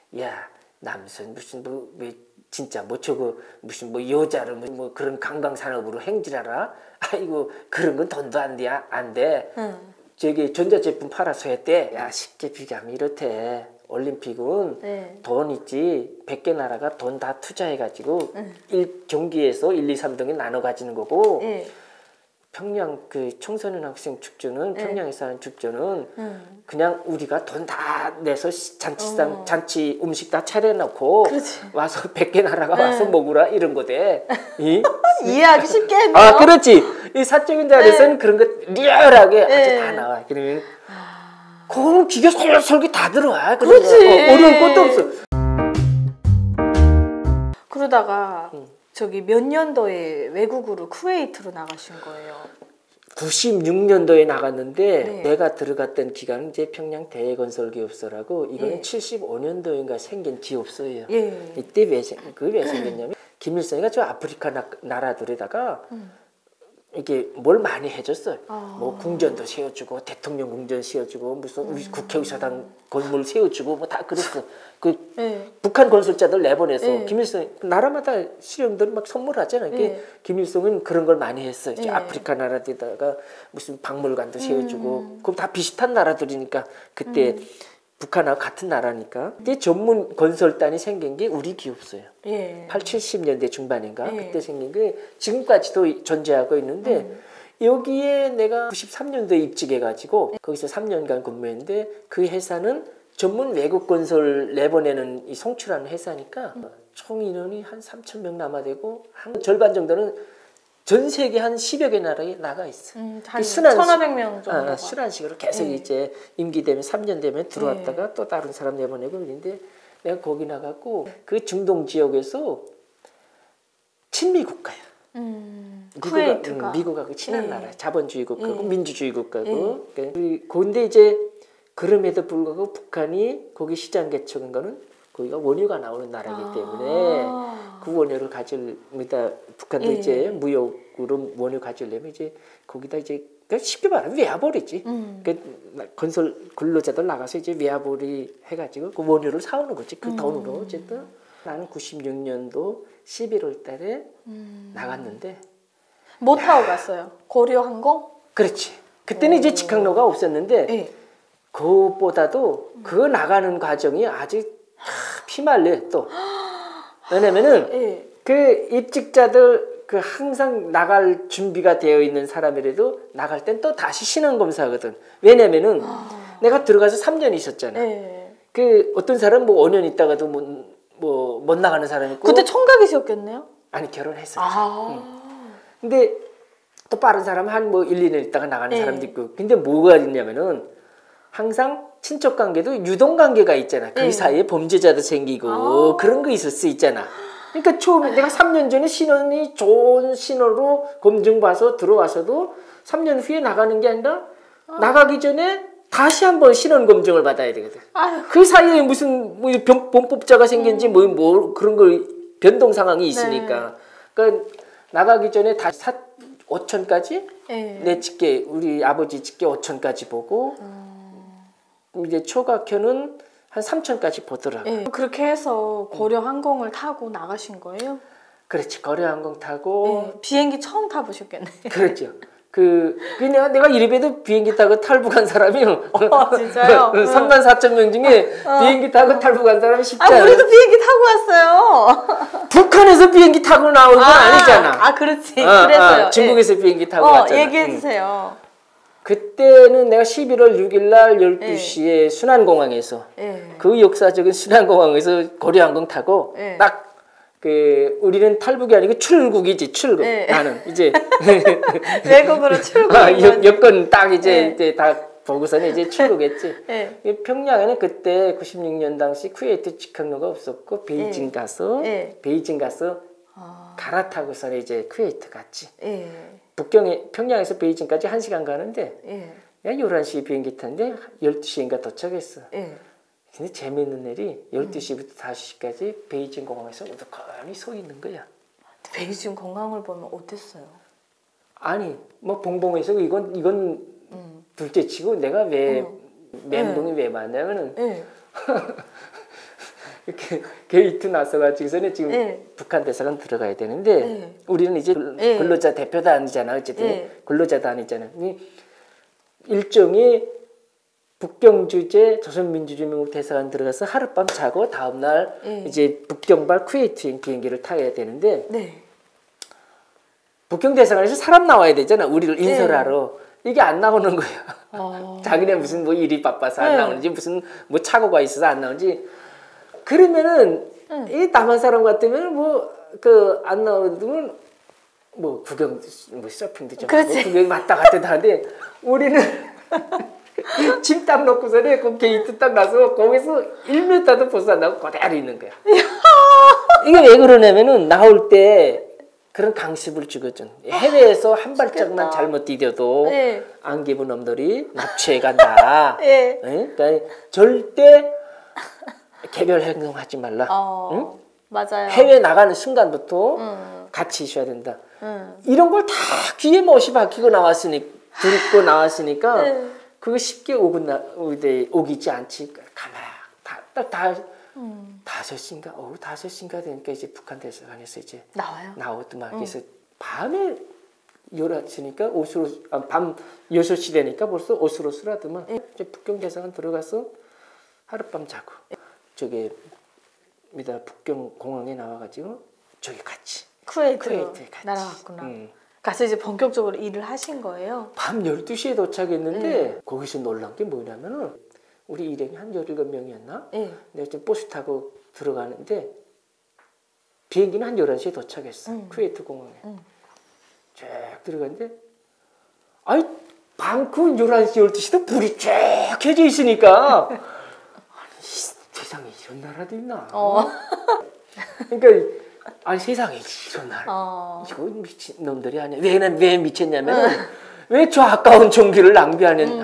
야 남선 무슨 왜 진짜 뭐 저거 무슨 뭐 여자를 뭐 그런 관광산업으로 행진하라. 아이고 그런 건 돈도 안 돼. 저기 전자제품 팔아서 했대. 야 쉽게 비교하면 이렇대. 올림픽은 돈 있지. 100개 나라가 돈 다 투자해가지고 경기에서 1, 2, 3등에 나눠 가지는 거고 평양 그 청소년 학생 축제는 평양에서 하는 축제는 그냥 우리가 돈 다 내서 잔치 음식 다 차려놓고 그렇지. 와서 100개 나라가 와서 먹으라 이런 거대. 이해하기 쉽게 했네요. 아 그렇지. 이 사적인 자리에서는 그런 거 리얼하게 아주 다 나와. 그러면 그거는 기계 설계 다 들어와. 그렇지. 어려울 것도 없어. 그러다가 저기 몇 년도에 외국으로 쿠웨이트로 나가신 거예요? 96년도에 나갔는데 내가 들어갔던 기간은 이제 평양 대건설기업소라고 이거는 75년도인가 생긴 기업소예요. 이때 왜 생겼냐면 김일성이가 저 아프리카 나라들에다가 이게 뭘 많이 해줬어요. 뭐 궁전도 세워주고 대통령 궁전 세워주고 무슨 국회의사당 건물 세워주고 뭐 다 그랬어. 그 북한 건설자들 내보내서 김일성 나라마다 실형들 막 선물하잖아요. 김일성은 그런 걸 많이 했어요. 아프리카 나라들에다가 무슨 박물관도 세워주고 그럼 다 비슷한 나라들이니까 그때 북한하고 같은 나라니까. 그때 전문 건설단이 생긴 게 우리 기업소예요. 70년대 중반인가 그때 생긴 게 지금까지도 존재하고 있는데 여기에 내가 93년도에 입직해가지고 거기서 3년간 근무했는데 그 회사는 전문 외국 건설 내보내는 이 송출하는 회사니까 총 인원이 한 3,000명 남아되고 한 절반 정도는 전 세계 한 10여 개 나라에 나가 있어. 한 1,500명 정도. 순환식으로 계속 이제 임기 되면 3년 되면 들어왔다가 또 다른 사람 내보내고 그런데 내가 거기 나갔고 그 중동 지역에서 친미 국가야. 쿠웨이트가 미국하고 친한 나라, 자본주의 국가고 민주주의 국가고. 그런데 이제 그럼에도 불구하고 북한이 거기 시장 개척한 거는 거기가 원유가 나오는 나라이기 때문에 그 원유를 가질니다. 북한도 이제 무역으로 원유 가지려면 이제 거기다 이제 그러니까 쉽게 말하면 외화벌이지. 그러니까 건설 근로자들 나가서 이제 외화벌이 해가지고 그 원유를 사오는 거지. 그 돈으로 어쨌든 나는 96년도 11월 달에 나갔는데 뭐 타고 갔어요? 고려항공? 그렇지. 그때는 이제 직항로가 없었는데 그것보다도 그 나가는 과정이 아주 피말려 또. 왜냐면은 그 입직자들 그 항상 나갈 준비가 되어 있는 사람이라도 나갈 땐 또 다시 신원 검사하거든. 왜냐면은 내가 들어가서 3년 있었잖아. 그 어떤 사람 뭐 5년 있다가도 뭐 못 나가는 사람이 있고. 그때 총각이셨겠네요? 아니 결혼했었지. 근데 또 빠른 사람은 한 뭐 1, 2년 있다가 나가는 사람도 있고. 근데 뭐가 있냐면은 항상 친척 관계도 유동 관계가 있잖아. 그 사이에 범죄자도 생기고 그런 거 있을 수 있잖아. 그러니까 처음에 내가 3년 전에 신원이 좋은 신원으로 검증봐서 들어와서도 3년 후에 나가는 게 아니라 나가기 전에 다시 한번 신원 검증을 받아야 되거든. 그 사이에 무슨 뭐 범법자가 생긴지 뭐 그런 걸 변동 상황이 있으니까. 그러니까 나가기 전에 다시 5천까지 내 직계 우리 아버지 직계 5천까지 보고 이제 초각현은 한 3천까지 보더라고요. 그렇게 해서 고려항공을 타고 나가신 거예요? 그렇지. 고려항공 타고 비행기 처음 타보셨겠네요. 그렇죠. 내가 이래봬도 비행기 타고 탈북한 사람이 진짜요? 34,000명 중에 비행기 타고 탈북한 사람이 쉽지 않아. 우리도 비행기 타고 왔어요. 북한에서 비행기 타고 나온 건 아니잖아. 그렇지. 그래서요. 중국에서 비행기 타고 왔잖아. 얘기해주세요. 그때는 내가 11월 6일 날 12시에 순안공항에서 그 역사적인 순안공항에서 고려항공 타고 딱 우리는 탈북이 아니고 출국이지 출국. 나는 이제 외국으로 출국. 여권 딱 이제 다 보고서는 이제 출국했지. 평양에는 그때 96년 당시 쿠웨이트 직항로가 없었고 베이징 가서 갈아타고서 이제 쿠웨이트 갔지. 평양에서 베이징까지 1시간 가는데 내가 11시 비행기 탔는데 12시인가 도착했어. 근데 재미있는 일이 12시부터 5시까지 베이징 공항에서 우두커니 서 있는 거야. 베이징 공항을 보면 어땠어요? 아니 뭐 봉봉해서 이건 둘째치고 내가 왜 멘붕이 왜 많냐면은 이렇게 게이트 나서가지고서는 지금 네. 북한 대사관 들어가야 되는데 네. 우리는 이제 네. 근로자 대표단이잖아. 어쨌든 네. 근로자단이잖아. 일정이 북경 주재 조선민주주의민국 대사관 들어가서 하룻밤 자고 다음날 네. 이제 북경발 쿠웨이트 비행기를 타야 되는데 네. 북경 대사관에서 사람 나와야 되잖아. 우리를 인솔하러. 이게 안 나오는 거야. 자기네 무슨 뭐 일이 바빠서 안 나오는지 무슨 뭐 착오가 있어서 안 나오는지. 그러면은 이 남한 사람 같으면 뭐 그 안 나오면 뭐 구경 뭐 서핑도 좀 하고 구경 왔다 갔다 하는데 우리는 짐 딱 놓고서는 그 게이트 딱 나서 거기서 1m도 벗어 안 나고 그대로 있는 거야. 이게 왜 그러냐면은 나올 때 그런 강습을 주거든. 해외에서 한 발짝만 잘못 디뎌도 네. 안 기분 놈들이 납치해 간다. 네. 네? 그러니까 절대 개별 행동하지 말라. 응? 맞아요. 해외 나가는 순간부터 같이 있어야 된다. 이런 걸 다 귀에 못이 박히고 듣고 나왔으니까 그거 쉽게 오기지 않지. 가만 다 5시인가? 오후 5시인가 되니까 이제 북한 대사관에서 이제 나오더만. 그래서 밤에 11시니까 밤 6시 되니까 벌써 오슬오슬하더만. 이제 북경 대사관 들어가서 하룻밤 자고 저기 북경 공항에 나와가지고 저기 같이 쿠웨이트로 날아갔구나. 가서 이제 본격적으로 일을 하신 거예요? 밤 12시에 도착했는데 거기서 놀란 게 뭐냐면은 우리 일행이 한 17명이었나? 내가 좀 버스 타고 들어가는데 비행기는 한 11시에 도착했어. 쿠웨이트 공항에. 쫙 들어갔는데 아니 밤 그 11시, 12시도 불이 쫙 켜져 있으니까 아니 세상에 이런 나라도 있나? 그러니까 아니 세상에 이런 나라 이거 미친 놈들이 아니야. 왜 미쳤냐면은 왜 저 아까운 전기를 낭비하냐고.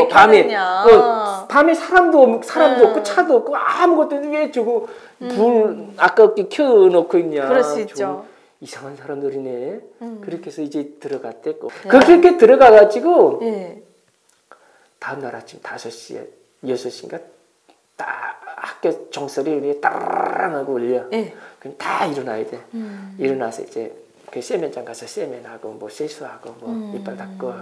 밤에 사람도 없고 차도 없고 아무것도 왜 저거 불 아깝게 켜놓고 있냐. 그럴 수 있죠. 이상한 사람들이네. 그렇게 해서 이제 들어갔댔고 그렇게 들어가가지고 다음날 아침 5시에 6시인가 딱 학교 종소리 위에 따라랑 하고 울려. 그럼 다 일어나야 돼. 일어나서 이제 그 세면장 가서 세면하고 뭐 세수하고 뭐 이빨 닦고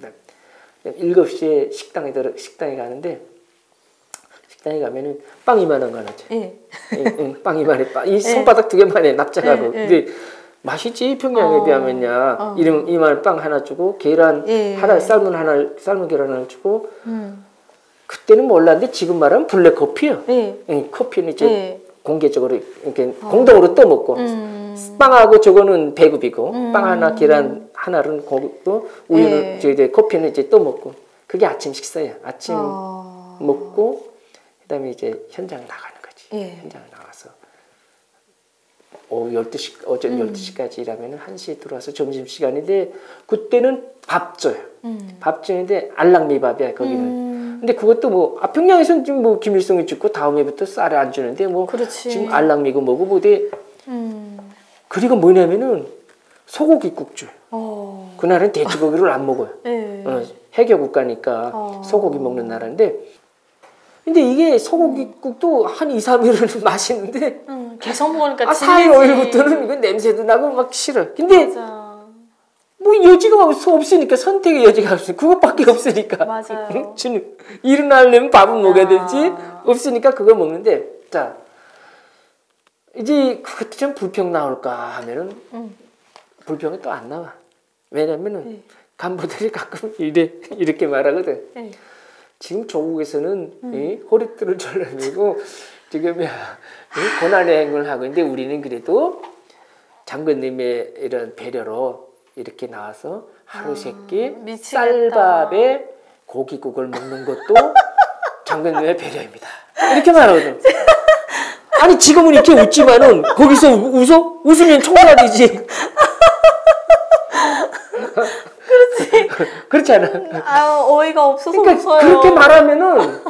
7시에 식당에 가는데 식당에 가면은 빵 이만한 거 하나지. 빵 이만해. 이 손바닥 2개만 해. 납작하고. 근데 맛있지 평양에 비하면야. 이만한 빵 하나 주고 계란 하나 삶은 계란 하나 주고. 그때는 몰랐는데 지금 말하면 블랙 커피요. 커피는 이제 공개적으로 이렇게 공동으로 떠먹고 빵하고 저거는 배급이고 빵 하나 계란 하나는 또 우유는 저희 커피는 이제 떠먹고 그게 아침 식사야. 아침 먹고 그다음에 이제 현장에 나가는 거지. 현장에 나가서 오후 12시 어제 12시까지 일하면은 1시에 들어와서 점심 시간인데 그때는 밥 줘요. 밥 주는데 알랑미밥이야 거기는. 근데 그것도 뭐 평양에서는 지금 뭐 김일성이 죽고 다음에부터 쌀을 안 주는데 뭐 그렇지. 지금 알랑미고 뭐고 뭐데 그리고 뭐냐면은 소고기국 줘요. 그날은 돼지고기를 안 먹어요. 해교 국가니까 소고기 먹는 나라인데 근데 이게 소고기국도 한 2, 3일은 맛있는데 계속 먹으니까 4일, 5일부터는 이거 냄새도 나고 막 싫어. 근데 뭐 여지가 없으니까 선택의 여지가 없으니까 그것밖에 없으니까 맞아요. 일어나려면 밥은 먹어야 되지 없으니까 그거 먹는데 자 이제 그것도 좀 불평 나올까 하면은 불평이 또 안 나와. 왜냐면은 간부들이 가끔 이렇게 말하거든. 지금 조국에서는 허리띠를 졸라매고 지금 고난의 행군을 하고 있는데 우리는 그래도 장군님의 이런 배려로 이렇게 나와서 하루 세끼 쌀밥에 고기국을 먹는 것도 장군님의 배려입니다. 이렇게 말하거든. 아니 지금은 이렇게 웃지만은 거기서 웃어? 웃으면 총살이지. 그렇지. 그렇지 않아? 어이가 없어서 그러니까 웃어요. 그렇게 말하면은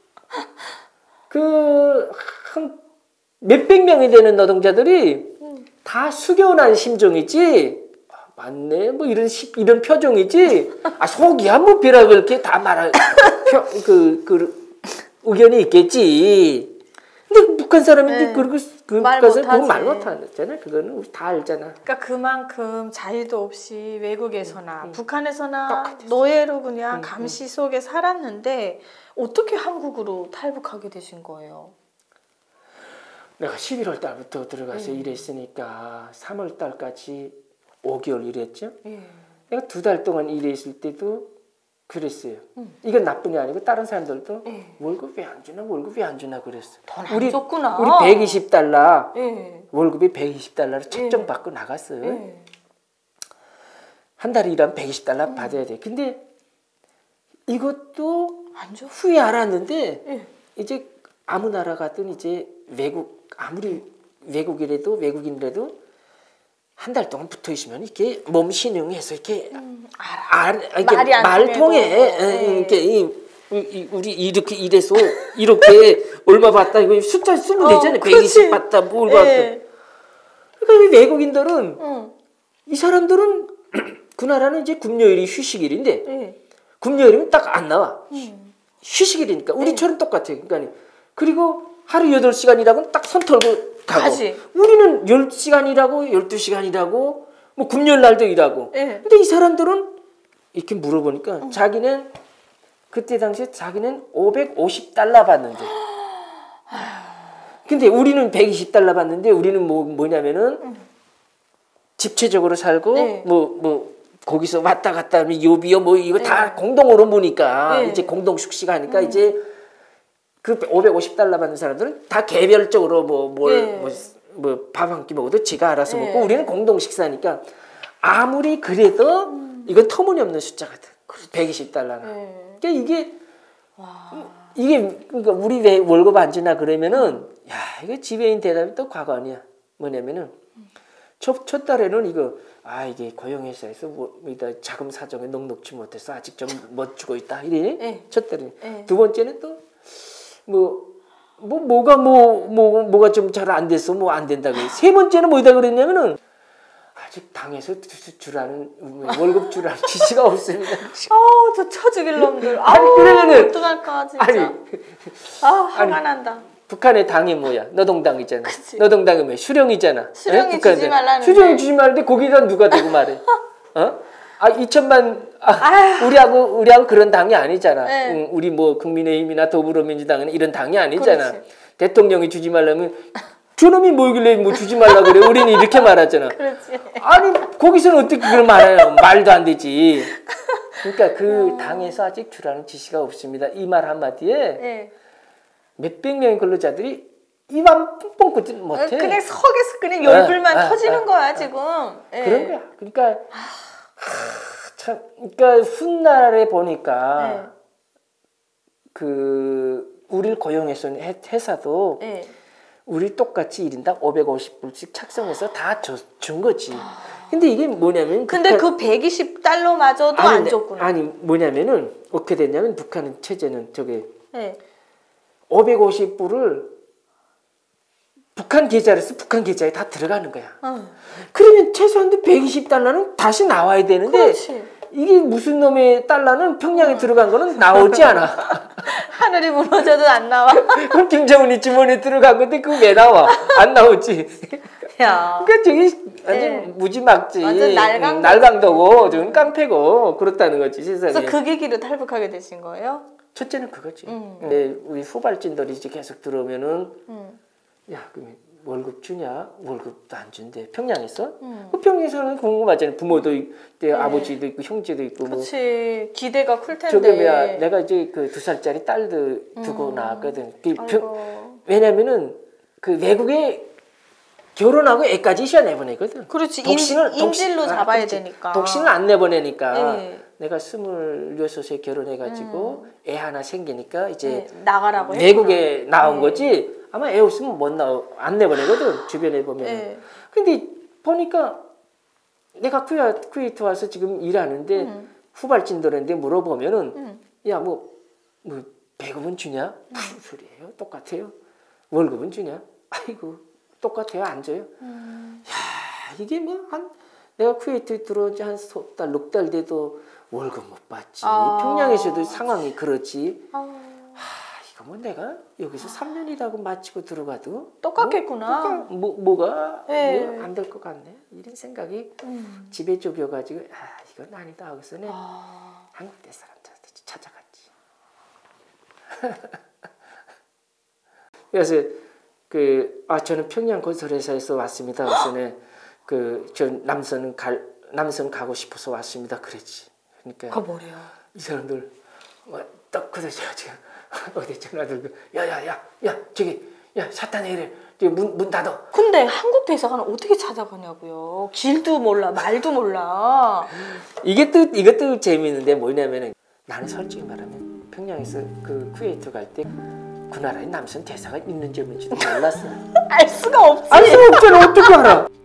한 몇백 명이 되는 노동자들이 다 숙연한 심정이지. 맞네 뭐 이런 표정이지. 속이야 뭐 비라고 이렇게 다 말할 그 의견이 있겠지. 근데 북한 사람인데 네. 그리고 그 말 북한 사람 못하지. 말 못하잖아. 그거는 우리 다 알잖아. 그러니까 그만큼 자유도 없이 외국에서나 북한에서나 똑같았어. 노예로 그냥 감시 속에 살았는데 어떻게 한국으로 탈북하게 되신 거예요? 내가 11월 달부터 들어가서 일했으니까 3월 달까지 5개월 일했죠. 예. 내가 2달 동안 일했을 때도 그랬어요. 이건 나뿐이 아니고 다른 사람들도 월급 왜 안 주나 월급 왜 안 주나 그랬어. 돈 안 줬구나. 우리 120달러 예. 월급이 120달러를 책정받고 나갔어요. 예. 한 달에 일하면 120달러 받아야 돼. 근데 이것도 안 줘? 후에 알았는데 예. 이제 아무 나라 가든 이제 외국 아무리 외국인이라도 한 달 동안 붙어 있으면 이렇게 몸 신용해서 이렇게 이렇게 말이 안 말 통해. 통해도. 이렇게 우리 이렇게 이래서 이렇게 얼마 받다 이거 숫자 쓰면 되잖아요. 120 받다 뭘 받다. 그러니까 외국인들은 이 사람들은 그 나라는 이제 금요일이 휴식일인데 금요일이면 딱 안 나와. 휴식일이니까 우리처럼 똑같아요. 그러니까 그리고 하루 8시간이라고는 딱 손 털고 가고. 가지. 우리는 10시간이라고 12시간이라고 뭐 금요일 날도 일하고. 근데 이 사람들은 이렇게 물어보니까 자기는 그때 당시에 자기는 550달러 받는데. 근데 우리는 120달러 받는데 우리는 뭐냐면은 집체적으로 살고 뭐 거기서 왔다 갔다 하면 요비요 뭐 이거 다 공동으로 모니까 이제 공동 숙식하니까 이제 그 550달러 받는 사람들은 다 개별적으로 뭐 밥 한 끼 먹어도 지가 알아서 먹고 우리는 공동 식사니까 아무리 그래도 이건 터무니없는 숫자 같아. 120달러나. 그러니까 이게 그러니까 우리 왜 월급 안 주나 그러면은 야 이거 지배인 대답이 또 과거냐 뭐냐면은 첫 달에는 이게 고용회사에서 자금 사정에 넉넉지 못해서 아직 좀 못 주고 있다 이래. 첫 달에는. 두 번째는 또 뭐가 좀 잘 안 돼서 뭐 안 된다 그래. 세 번째는 뭐다 그랬냐면은 아직 당에서 주라는 월급 주라는 지시가 없습니다. 저 처죽일 놈들. 그러면은 어떡할까 진짜. 화가 난다. 북한의 당이 뭐야? 노동당이잖아. 그치. 노동당이 뭐야? 수령이잖아. 수령이 주지 말라는데. 수령이 주지 말는데 거기다 누가 대고 말해? 2천만 우리하고 그런 당이 아니잖아. 우리 뭐 국민의힘이나 더불어민주당은 이런 당이 아니잖아. 그렇지. 대통령이 주지 말라면 저놈이 뭐길래 뭐 주지 말라 그래? 우리는 이렇게 말하잖아. 그렇지. 아니 거기서는 어떻게 그걸 말해요? 말도 안 되지. 그러니까 그 당에서 아직 주라는 지시가 없습니다. 이 말 한마디에 몇백 명의 근로자들이 입안 뻥뻥 끄지 못해. 그냥 속에서 그냥 열불만 터지는 거야 지금. 그런 거야. 그러니까 그러니까 훗날에 보니까 우리를 고용해서 회사도 우리 똑같이 1인당 550불씩 착성해서 다 준 거지. 근데 이게 뭐냐면 근데 그 120달러마저도 안 줬구나. 아니 뭐냐면은 어떻게 됐냐면 북한은 체제는 550불을 북한 계좌에서 북한 계좌에 다 들어가는 거야. 그러면 최소한도 120달러는 다시 나와야 되는데 그렇지. 이게 무슨 놈의 달러는 평양에 들어간 거는 나오지 않아. 하늘이 무너져도 안 나와. 그럼 김정은이 주머니에 들어간 건데 그거 왜 나와? 안 나오지. 야. 그러니까 저기 완전 무지막지. 완전 날강도고 저건 깡패고 그렇다는 거지 세상에. 그래서 그 계기로 탈북하게 되신 거예요? 첫째는 그거지. 우리 후발진들이 이제 계속 들어오면은 야 그러면 월급 주냐? 월급도 안 준대. 평양에서? 그 평양에서는 궁금하잖아요. 부모도 있고 아버지도 있고 형제도 있고. 그렇지. 기대가 클 텐데. 저게 뭐야? 내가 이제 그 2살짜리 딸도 두고 나왔거든. 왜냐면은 그 외국에 결혼하고 애까지 있어야 내보내거든. 그렇지. 인질로 잡아야 되니까. 독신을 안 내보내니까. 내가 26에 결혼해가지고 애 하나 생기니까 이제 나가라고 외국에 나온 거지. 아마 애 없으면 안 내보내거든. 주변에 보면. 근데 보니까 내가 쿠웨이트 와서 지금 일하는데 후발진들한테 물어보면은 야 뭐 배급은 주냐? 무슨 소리예요? 똑같아요. 월급은 주냐? 아이고 똑같아요. 안 줘요. 야 이게 내가 쿠웨이트 들어온 지 한 4달, 6달 돼도 월급 못 받지. 평양에서도 상황이 그렇지. 그러면 내가 여기서 3년 일하고 마치고 들어가도 똑같겠구나. 뭐가 예. 안 될 것 같네. 이런 생각이 집에 쫓겨가지고 이건 아니다 하고서는 한국대 사람들한테 찾아갔지. 그래서 저는 평양건설회사에서 왔습니다. 그래서는 저 남선 가고 싶어서 왔습니다. 그랬지. 그러니까 뭐래요? 이 사람들 딱 그러죠. 지금 어디 전화 들고 야야야 저기 사탄의 일을 문 닫아. 근데 한국 대사관은 어떻게 찾아가냐고요. 길도 몰라 말도 몰라. 이것도 재미있는데 뭐냐면은 나는 솔직히 말하면 평양에서 쿠웨이트 갈 때 그 나라에 남선 대사가 있는지 없는지도 몰랐어. 알 수가 없지. 알 수가 없잖아. 어떻게 알아?